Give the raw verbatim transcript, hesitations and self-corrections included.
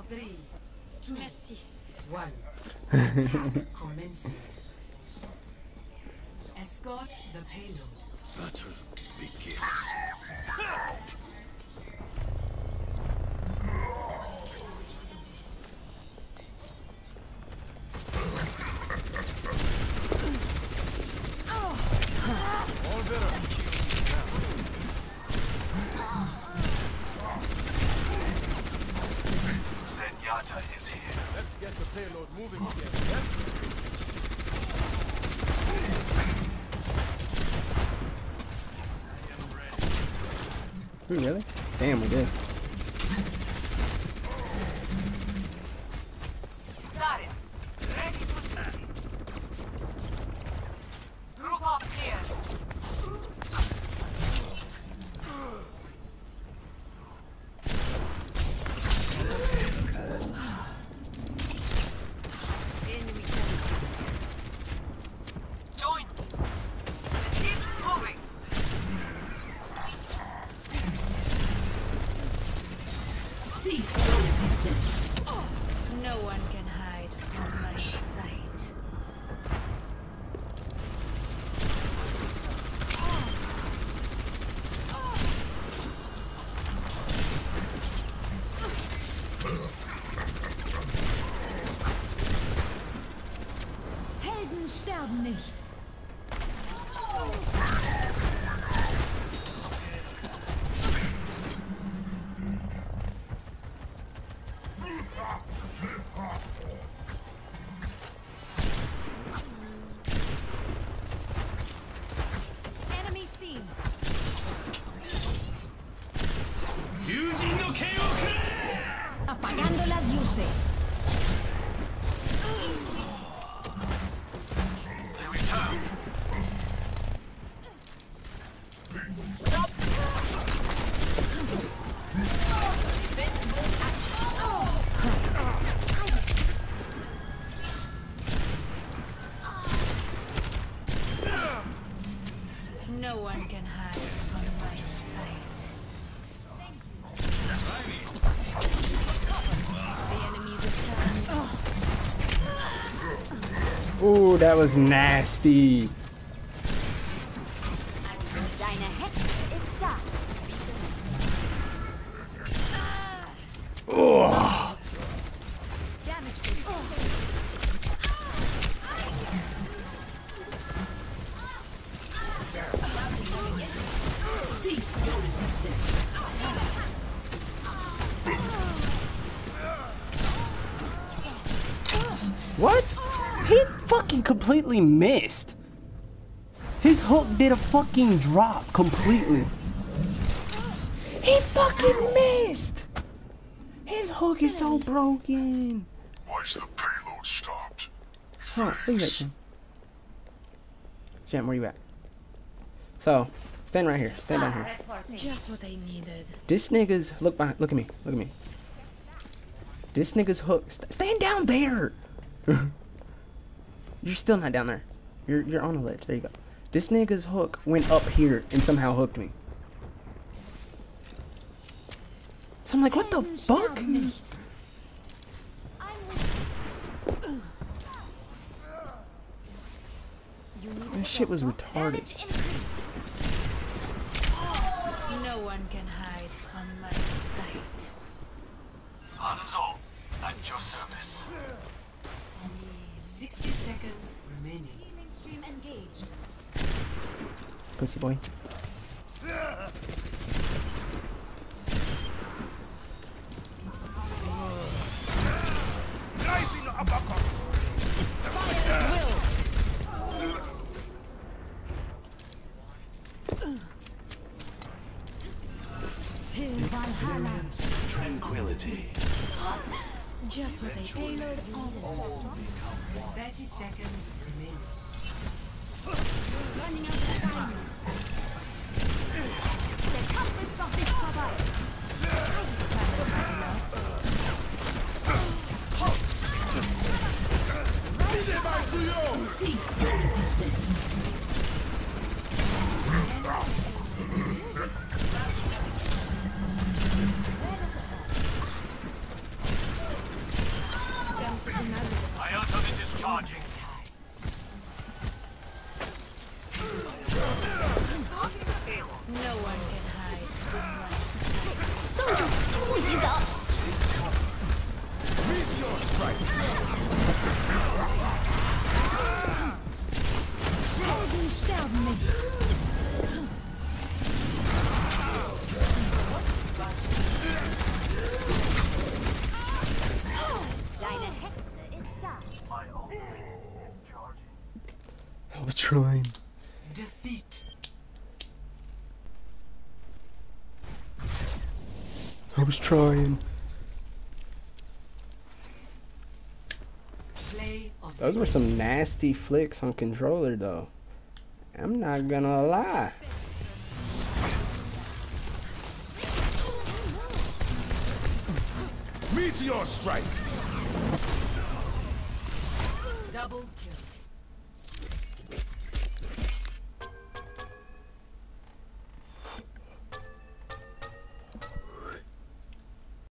Three, two, Merci. one. Attack commencing. Escort the payload. Battle begins. All better. Zenyatta is here. Let's get the payload moving again, yeah? Ooh, really? Damn, we did. Got it. Ready to start. Group up here. Enemy Join. Let's keep moving. Cease your resistance. No one can hide from my sight. Helden sterben nicht. Enemy seen. Apagando las luces. No one can hide from my sight. The enemies attack. Ooh, that was nasty. Deine Hexe ist da. Oh, Damage. Cease your resistance. what? He fucking completely missed. His hook did a fucking drop completely. He fucking missed. His hook is so broken. Why is the payload stopped? Oh, look at that, Jim. Jim, where you at? So, stand right here. Stand down here. Just what I needed. This nigga's look behind. Look at me. Look at me. This nigga's hook. St stand down there. You're still not down there. You're you're on a ledge. There you go. This nigga's hook went up here and somehow hooked me. So I'm like, what the fuck? This shit was retarded. No one can hide from my sight. Hanzo, at your service. Sixty seconds remaining. Healing stream engaged. Pussy boy. Experience tranquility. Just what I Payload on. Thirty seconds remaining. Running out of time. Der Kampf ist noch nicht vorbei. Cease your resistance. I was trying. Defeat. I was trying. Play of Those were some nasty flicks on controller though. I'm not gonna lie. Meteor strike! double kill.